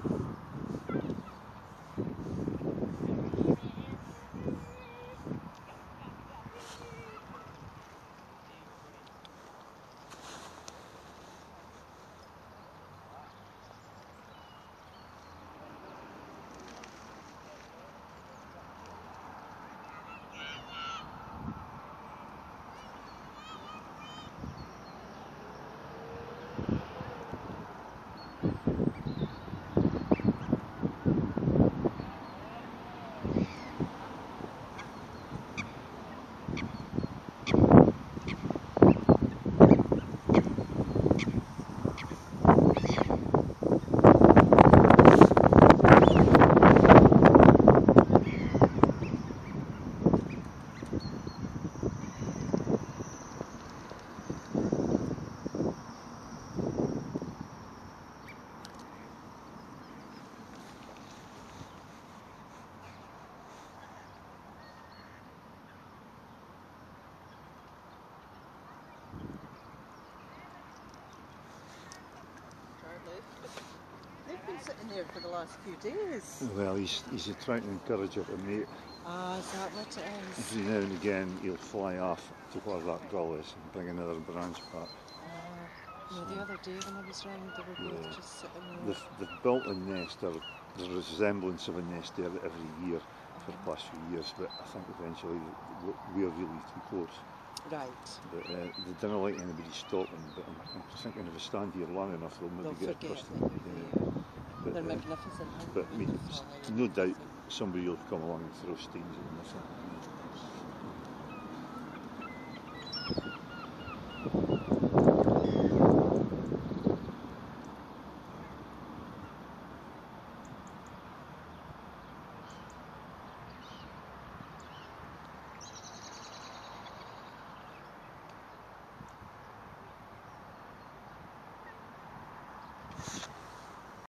They've been sitting there for the last few days. Well, he's trying to encourage her to mate. Ah, is that what it is? Every now and again he'll fly off to where that gull is and bring another branch back. No, the other day when I was round, they were both just sitting there. They've built a nest, or there's a resemblance of a nest there every year for the past few years, but I think eventually we're really too close. Right. But they don't like anybody stopping, but I'm thinking if I stand here long enough they'll maybe get across them. But, they're magnificent. But I mean, no doubt somebody will come along and throw stones at them or something.